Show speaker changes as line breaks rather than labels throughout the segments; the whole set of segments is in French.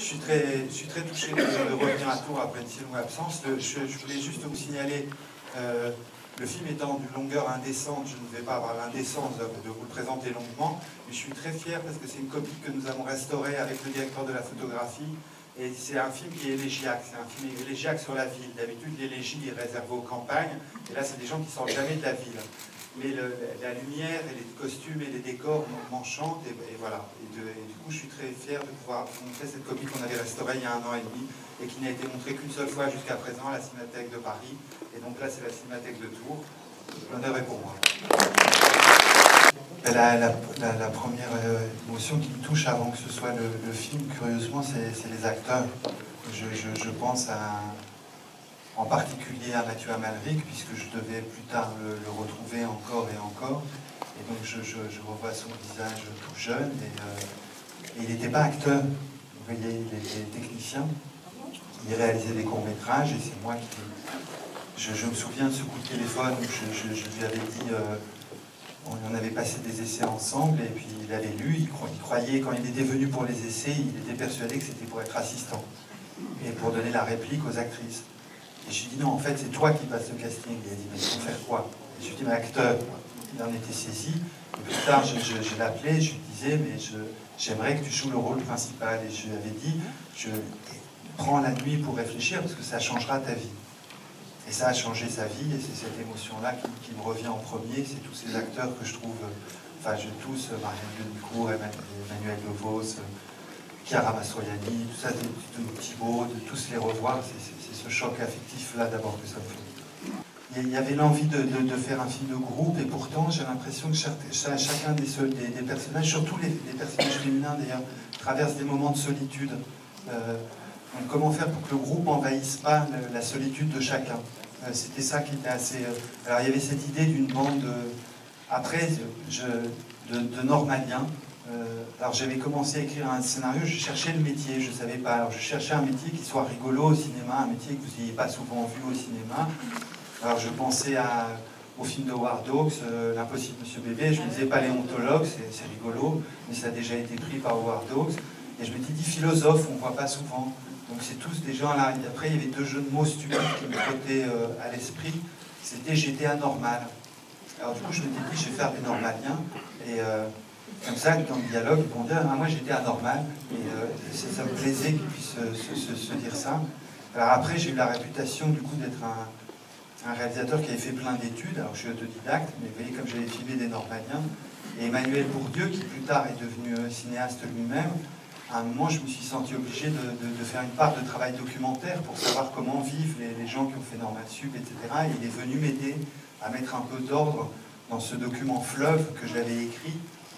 Je suis très touché de revenir à Tours après une si longue absence. Je voulais juste vous signaler, le film étant d'une longueur indécente, je ne vais pas avoir l'indécence de vous le présenter longuement, mais je suis très fier parce que c'est une copie que nous avons restaurée avec le directeur de la photographie. Et c'est un film qui est élégiaque, c'est un film élégiaque sur la ville. D'habitude, l'élégie est réservée aux campagnes, et là, c'est des gens qui ne sortent jamais de la ville. Mais la lumière et les costumes et les décors m'enchantent, et voilà. Et du coup, je suis très fier de pouvoir vous montrer cette copie qu'on avait restaurée il y a 1 an et demi, et qui n'a été montrée qu'une seule fois jusqu'à présent à la Cinémathèque de Paris. Et donc là, c'est la Cinémathèque de Tours. L'honneur est pour moi. La première émotion qui me touche avant que ce soit le film, curieusement, c'est les acteurs. Je pense en particulier à Mathieu Amalric, puisque je devais plus tard le retrouver encore et encore. Et donc je revois son visage tout jeune, et il n'était pas acteur. Vous voyez, il était technicien. Il réalisait des courts-métrages, et c'est moi qui... Je me souviens de ce coup de téléphone où je lui avais dit... on avait passé des essais ensemble, et puis il avait lu, il croyait, quand il était venu pour les essais, il était persuadé que c'était pour être assistant, et pour donner la réplique aux actrices. Et je lui ai dit, non, en fait, c'est toi qui passes le casting. Il a dit, mais il faut faire quoi? Et je lui ai dit, mais acteur. Il en était saisi. Et plus tard, je l'ai appelé, je lui disais, mais j'aimerais que tu joues le rôle principal. Et je lui avais dit, prends la nuit pour réfléchir, parce que ça changera ta vie. Et ça a changé sa vie, et c'est cette émotion-là qui me revient en premier. C'est tous ces acteurs que je trouve, tous, Marianne Guenicourt, Emmanuel Devos, Chiara Mastroianni, tout ça, Thibaut, de tous les revoir, c'est ce choc affectif-là d'abord que ça me fait. Il y avait l'envie de faire un film de groupe, et pourtant j'ai l'impression que chacun des personnages, surtout les personnages féminins d'ailleurs, traversent des moments de solitude. Donc comment faire pour que le groupe n'envahisse pas la solitude de chacun? C'était ça qui était assez... Alors il y avait cette idée d'une bande, après, de normaliens. Alors j'avais commencé à écrire un scénario, je cherchais le métier, je ne savais pas. Alors je cherchais un métier qui soit rigolo au cinéma, un métier que vous n'ayez pas souvent vu au cinéma. Alors je pensais au film de Howard Hawks, L'Impossible Monsieur Bébé. Je me disais paléontologue, c'est rigolo, mais ça a déjà été pris par Howard Hawks. Et je me dis philosophe, on ne voit pas souvent. Donc c'est tous des gens là. Et après il y avait 2 jeux de mots stupides qui me trottaient à l'esprit. C'était j'étais anormal. Alors du coup je me suis dit je vais faire des normaliens. Et comme ça, dans le dialogue, ils vont dire ah, moi j'étais anormal. Et ça me plaisait qu'ils puissent se dire ça. Alors après j'ai eu la réputation du coup d'être un réalisateur qui avait fait plein d'études. Alors je suis autodidacte, mais vous voyez comme j'avais filmé des normaliens. Et Emmanuel Bourdieu, qui plus tard est devenu cinéaste lui-même, à un moment je me suis senti obligé de faire une part de travail documentaire pour savoir comment vivent les gens qui ont fait Normal Sup, etc. Et il est venu m'aider à mettre un peu d'ordre dans ce document fleuve que j'avais écrit.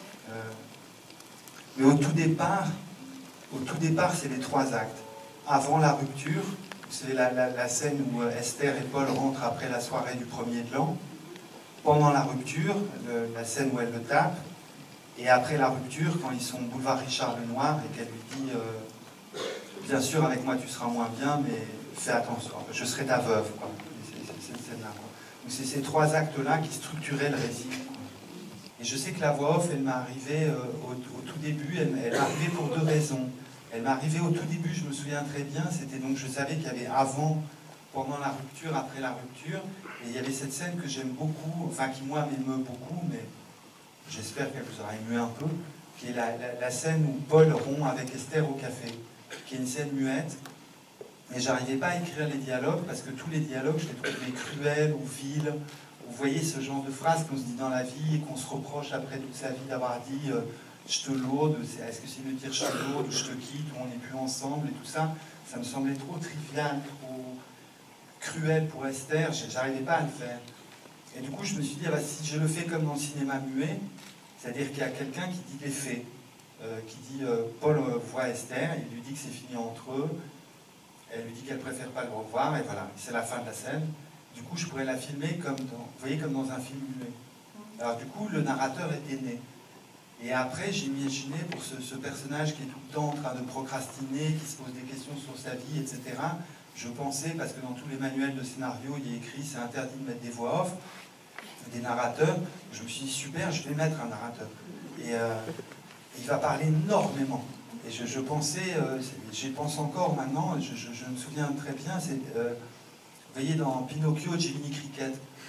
Mais au tout départ, c'est les 3 actes. Avant la rupture, c'est la scène où Esther et Paul rentrent après la soirée du 1er de l'an. Pendant la rupture, la scène où elle le tape. Et après la rupture, quand ils sont au boulevard Richard Lenoir et qu'elle lui dit bien sûr avec moi tu seras moins bien, mais fais attention, je serai ta veuve. C'est cette scène-là. Donc c'est ces 3 actes-là qui structuraient le récit. Et je sais que la voix off, elle m'est arrivée au tout début, elle m'est arrivée pour 2 raisons. Elle m'est arrivée au tout début, je me souviens très bien, c'était donc je savais qu'il y avait avant, pendant la rupture, après la rupture, et il y avait cette scène que j'aime beaucoup, enfin qui moi m'émeut beaucoup, mais j'espère qu'elle vous aura ému un peu, qui est la scène où Paul rompt avec Esther au café, qui est une scène muette, et j'arrivais pas à écrire les dialogues, parce que tous les dialogues, je les trouvais cruels ou vils. Vous voyez ce genre de phrase qu'on se dit dans la vie et qu'on se reproche après toute sa vie d'avoir dit je te lourde, est-ce que c'est de dire je te lourde ou je te quitte ou on n'est plus ensemble et tout ça, ça me semblait trop trivial, trop cruel pour Esther, j'arrivais pas à le faire. Et du coup je me suis dit, ah bah, si je le fais comme dans le cinéma muet, c'est-à-dire qu'il y a quelqu'un qui dit les faits, qui dit Paul voit Esther, il lui dit que c'est fini entre eux, elle lui dit qu'elle préfère pas le revoir et voilà, c'est la fin de la scène. Du coup, je pourrais la filmer comme vous voyez, comme dans un film muet. Alors du coup, le narrateur était né. Et après, j'ai imaginé pour ce personnage qui est tout le temps en train de procrastiner, qui se pose des questions sur sa vie, etc. Je pensais, parce que dans tous les manuels de scénario, il y a écrit c'est interdit de mettre des voix off, des narrateurs. Je me suis dit super, je vais mettre un narrateur. Et il va parler énormément. Et je pensais, j'y pense encore maintenant, je me souviens très bien, c'est, vous voyez dans Pinocchio, Jiminy Cricket,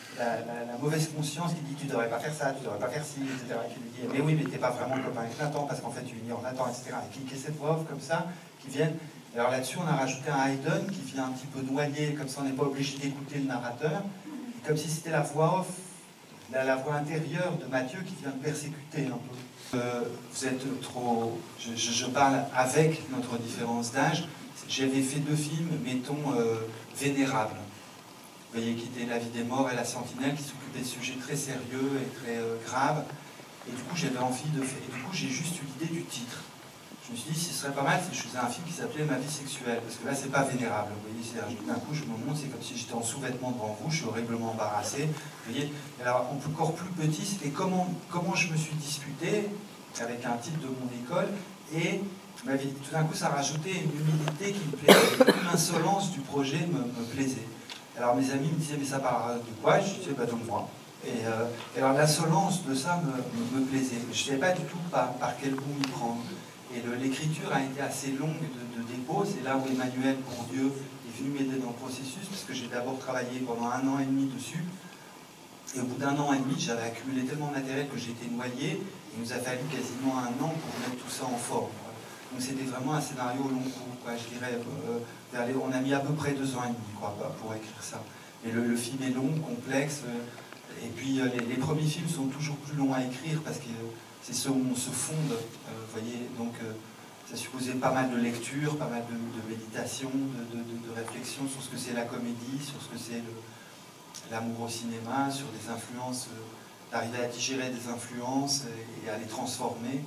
la mauvaise conscience qui dit tu devrais pas faire ça, tu devrais pas faire ci, etc. Qui lui dit mais oui, mais t'es pas vraiment copain avec Nathan parce qu'en fait tu ignores Nathan, etc. Et qui cette voix off comme ça, qui viennent. Alors là-dessus, on a rajouté un Haydn qui vient un petit peu noyer, comme ça on n'est pas obligé d'écouter le narrateur, comme si c'était la voix off, la voix intérieure de Mathieu qui vient me persécuter un peu. Vous êtes trop... Je parle avec notre différence d'âge. J'avais fait 2 films, mettons, vénérables. Vous voyez, qui étaient La vie des morts et La sentinelle, qui s'occupaient de sujets très sérieux et très graves. Et du coup, j'avais envie de faire... Et du coup, j'ai juste eu l'idée du titre. Je me suis dit, ce serait pas mal si je faisais un film qui s'appelait Ma vie sexuelle, parce que là, c'est pas vénérable. Vous voyez, d'un coup, je me montre, c'est comme si j'étais en sous-vêtements devant vous, je suis horriblement embarrassé. Vous voyez, alors, encore plus petit, c'était comment je me suis disputé avec un type de mon école, et tout d'un coup, ça rajoutait une humilité qui me plaisait. L'insolence du projet me plaisait. Alors, mes amis me disaient, mais ça parle de quoi? Je disais, bah, donne-moi. Et alors, l'insolence de ça me plaisait. Je ne savais pas du tout par quel bout m'y prendre. Et l'écriture a été assez longue de dépôt. C'est là où Emmanuel Bourdieu est venu m'aider dans le processus, parce que j'ai d'abord travaillé pendant 1 an et demi dessus. Et au bout d'1 an et demi, j'avais accumulé tellement de matériel que j'étais noyé. Il nous a fallu quasiment 1 an pour mettre tout ça en forme. Donc c'était vraiment un scénario au long cours, quoi. Je dirais, on a mis à peu près 2 ans et demi, quoi, pour écrire ça. Et le film est long, complexe. Et puis les premiers films sont toujours plus longs à écrire parce que c'est ceux où on se fonde, vous voyez, donc ça supposait pas mal de lecture, pas mal de méditation, de réflexion sur ce que c'est la comédie, sur ce que c'est l'amour au cinéma, sur des influences, d'arriver à digérer des influences et à les transformer.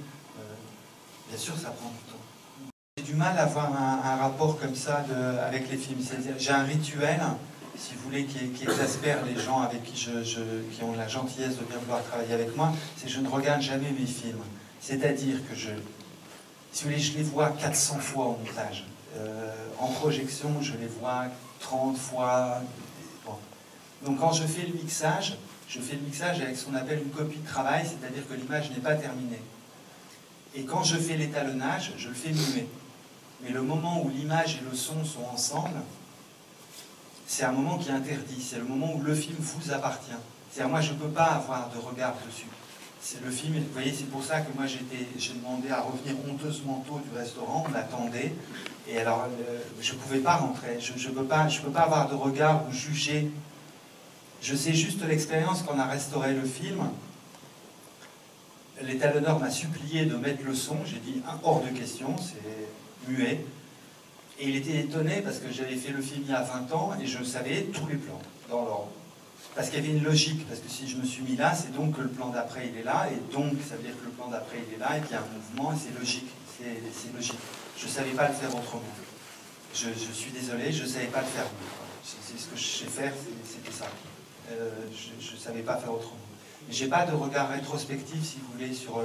Bien sûr, ça prend du temps. J'ai du mal à avoir un rapport comme ça avec les films. J'ai un rituel, si vous voulez, qui exaspère les gens avec qui ont la gentillesse de bien vouloir travailler avec moi, c'est que je ne regarde jamais mes films. C'est-à-dire que si vous voulez, je les vois 400 fois en montage. En projection, je les vois 30 fois. Bon. Donc quand je fais le mixage avec ce qu'on appelle une copie de travail, c'est-à-dire que l'image n'est pas terminée. Et quand je fais l'étalonnage, je le fais muet. Mais le moment où l'image et le son sont ensemble, c'est un moment qui est interdit. C'est le moment où le film vous appartient. C'est-à-dire, moi, je ne peux pas avoir de regard dessus. C'est le film, vous voyez, c'est pour ça que moi, j'ai demandé à revenir honteusement tôt du restaurant, on m'attendait. Et alors, je ne pouvais pas rentrer. Je ne peux pas avoir de regard ou juger. Je sais juste l'expérience quand on a restauré le film. L'étalonneur m'a supplié de mettre le son, j'ai dit hors de question, c'est muet. Et il était étonné parce que j'avais fait le film il y a 20 ans et je savais tous les plans, dans l'ordre. Parce qu'il y avait une logique, parce que si je me suis mis là, c'est donc que le plan d'après il est là, et donc ça veut dire que le plan d'après il est là, et qu'il y a un mouvement, et c'est logique. C'est logique. Je ne savais pas le faire autrement. Je suis désolé, je ne savais pas le faire. C'est ce que je sais faire, c'était ça. Je ne savais pas faire autrement. J'ai pas de regard rétrospectif, si vous voulez, sur...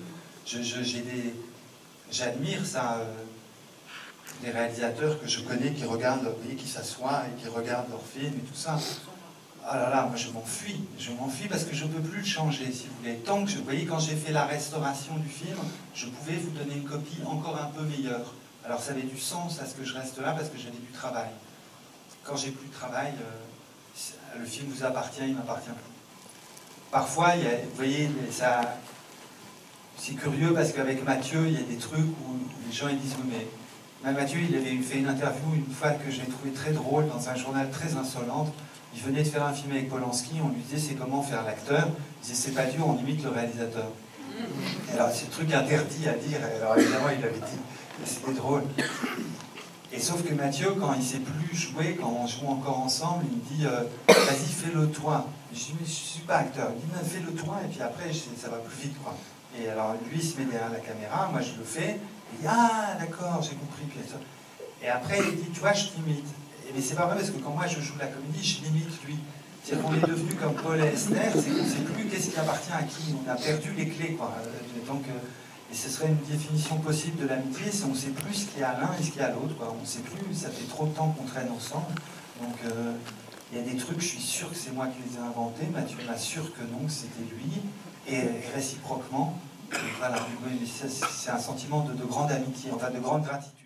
J'admire ça, des réalisateurs que je connais qui regardent, vous voyez, qui s'assoient et qui regardent leurs films et tout ça. Ah là là, moi je m'enfuis parce que je ne peux plus le changer, si vous voulez. Tant que vous voyez, quand j'ai fait la restauration du film, je pouvais vous donner une copie encore un peu meilleure. Alors ça avait du sens à ce que je reste là parce que j'avais du travail. Quand j'ai plus de travail, le film vous appartient, il ne m'appartient plus. Parfois, vous voyez, c'est curieux parce qu'avec Mathieu, il y a des trucs où les gens ils disent oui, mais Mathieu, il avait fait une interview une fois que j'ai trouvé très drôle dans un journal très insolente. Il venait de faire un film avec Polanski, on lui disait c'est comment faire l'acteur. Il disait c'est pas dur, on imite le réalisateur. Et alors c'est le truc interdit à dire, alors évidemment il avait dit, c'était drôle. Et sauf que Mathieu, quand il ne sait plus jouer, quand on joue encore ensemble, il me dit vas-y, fais-le toi. Je dis mais je ne suis pas acteur. Il me dit fais-le toi et puis après ça va plus vite, quoi. Et alors lui il se met derrière la caméra, moi je le fais, il dit ah d'accord, j'ai compris. Et après il dit tu vois, je t'imite. Mais c'est pas vrai parce que quand moi je joue la comédie, je l'imite lui. C'est qu'on est devenu comme Paul et Esther, c'est qu'on ne sait plus qu'est-ce qui appartient à qui. On a perdu les clés, quoi. Donc, et ce serait une définition possible de l'amitié, c'est on ne sait plus ce qu'il y a à l'un et ce qu'il y a à l'autre, quoi. On ne sait plus, ça fait trop de temps qu'on traîne ensemble. Donc il y a des trucs, je suis sûr que c'est moi qui les ai inventés, Mathieu m'assure que non, que c'était lui, et réciproquement. Voilà, oui, c'est un sentiment de grande amitié, enfin de grande gratitude.